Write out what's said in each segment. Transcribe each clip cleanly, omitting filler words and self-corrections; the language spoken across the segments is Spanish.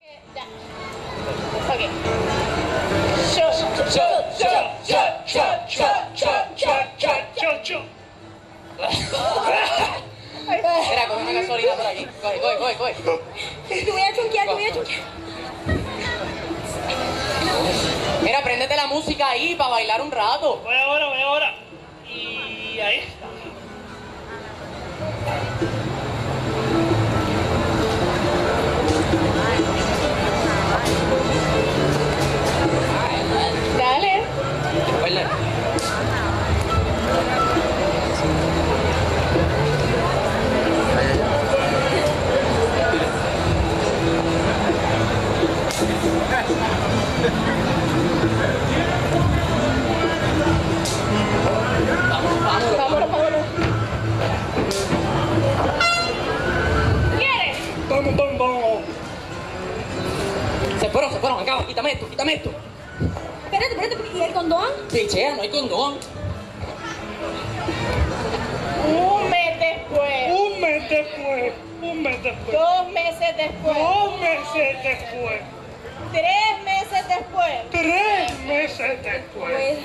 Ya. Ok. Mira, coge una gasolina por aquí. Coge. Te voy a chunquear. Mira, préndete la música ahí para bailar un rato. Voy ahora. Y ahí está. Dale. Baila. Vámonos. ¿Quieres? Vamos. Se fueron, acá, quítame esto. Espérate, ¿y el condón? Pichea, no hay condón. Un mes después. Un mes después. 2 meses después. 2 meses después. 3 meses después. 3 meses después. Pues...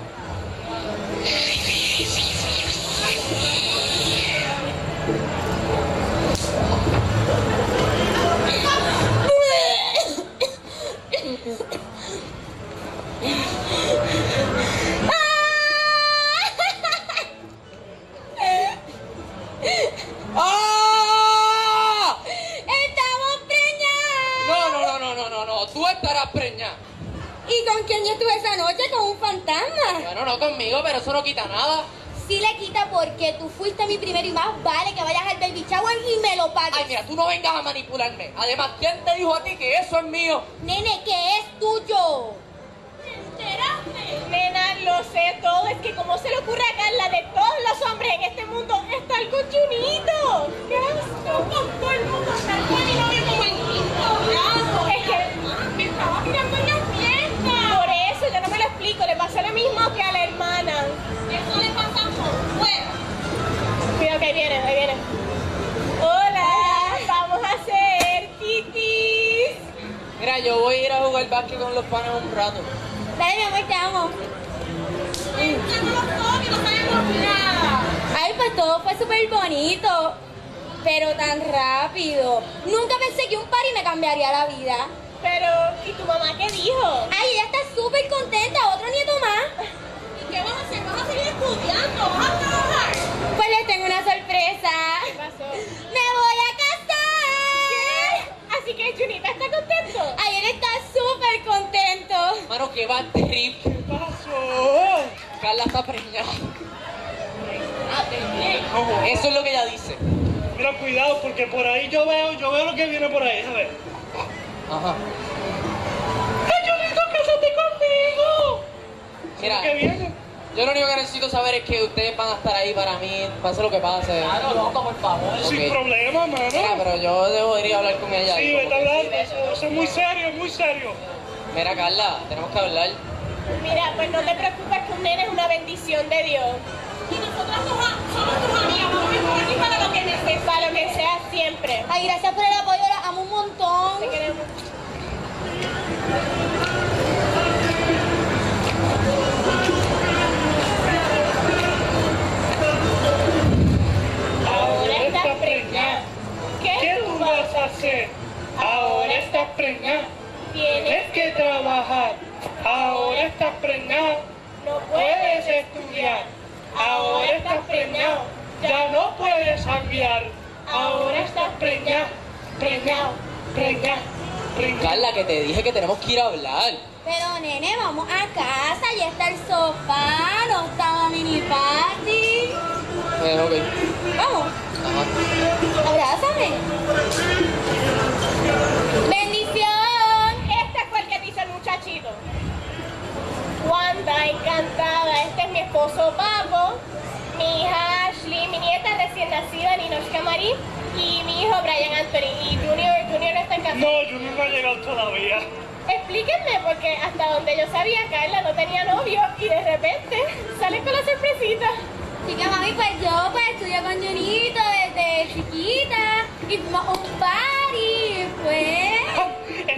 ¡Ah! ¡Estamos preñados! No, tú estarás preñada. ¿Y con quién yo estuve esa noche? Con un fantasma. Bueno, no conmigo, pero eso no quita nada. Sí le quita porque tú fuiste mi primero y más vale que vayas al baby shower y me lo pagues. Ay, mira, tú no vengas a manipularme. Además, ¿quién te dijo a ti que eso es mío? Nene, que es tuyo. Nena, lo sé todo. Es que como se le ocurre a Carla de todos los hombres en este mundo estar con Junito. ¡Qué asco! Con todo el mundo estar con mi novio como el quinto grado. Es que me estaba tirando en la fiesta. Por eso yo no me lo explico. Le pasó lo mismo que a la hermana. Eso le pasa por fuera. Cuidado que ahí viene. Hola, vamos a hacer titis. Mira, yo voy a ir a jugar básquet con los panes un rato. Dale, mi amor, te amo. Ay, pues todo fue súper bonito, pero tan rápido. Nunca pensé que un party me cambiaría la vida. Pero, ¿y tu mamá qué dijo? Ay, ella está súper contenta, otro nieto más. ¿Y qué vas a hacer? ¿Vas a seguir estudiando? ¿Vas a trabajar? Pues les tengo una sorpresa. ¿Qué pasó? ¡Me voy a casar! ¿Qué? Así que Junita está contento. Ay, él está súper contento. Mano, qué bad trip. ¿Qué pasó? Carla está preñada. Eso es lo que ella dice. Mira, cuidado, porque por ahí yo veo lo que viene por ahí, a ver. Ajá. ¡Ay, Junito, cásate conmigo! Mira, ¿Qué viene? yo lo único que necesito saber es que ustedes van a estar ahí para mí, pase lo que pase. Claro, loco, por favor. Sin problema, mano. Mira, pero yo debo ir a hablar con ella. Sí, vete a hablar, eso es muy serio. Mira, Carla, tenemos que hablar. Mira, pues no te preocupes que un nene es una bendición de Dios. Y nosotras somos tus amigas, vamos a estar aquí para lo que necesites. Para lo que sea siempre. Ay, gracias por el apoyo, las amo un montón. Te queremos. Ahora estás preñada. ¿Qué tú vas a hacer? Ahora estás preñada. Tienes que trabajar. Ahora estás preñada. No Puedes estudiar. Ahora estás preñado. Ya no puedes cambiar. Ahora estás preñado. Carla, que te dije que tenemos que ir a hablar. Pero nene, vamos a casa, ya está el sofá, no está mini party. Ok. Vamos, Ajá. abrázame. ¡Bendición! Este fue el que te hizo el muchachito. Wanda, encantada. Este es mi esposo Papo, mi hija Ashley, mi nieta recién nacida Ninochka Marie y mi hijo Brian Anthony. Y Junior no está en casa. No, Junior no ha llegado todavía. Explíquenme, porque hasta donde yo sabía, Carla no tenía novio y de repente sale con la sorpresita. Chica, mami, pues yo estudio con Junito desde chiquita y fuimos a un party, pues.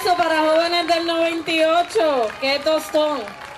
aplauso para Jóvenes del 98. ¡Qué tostón!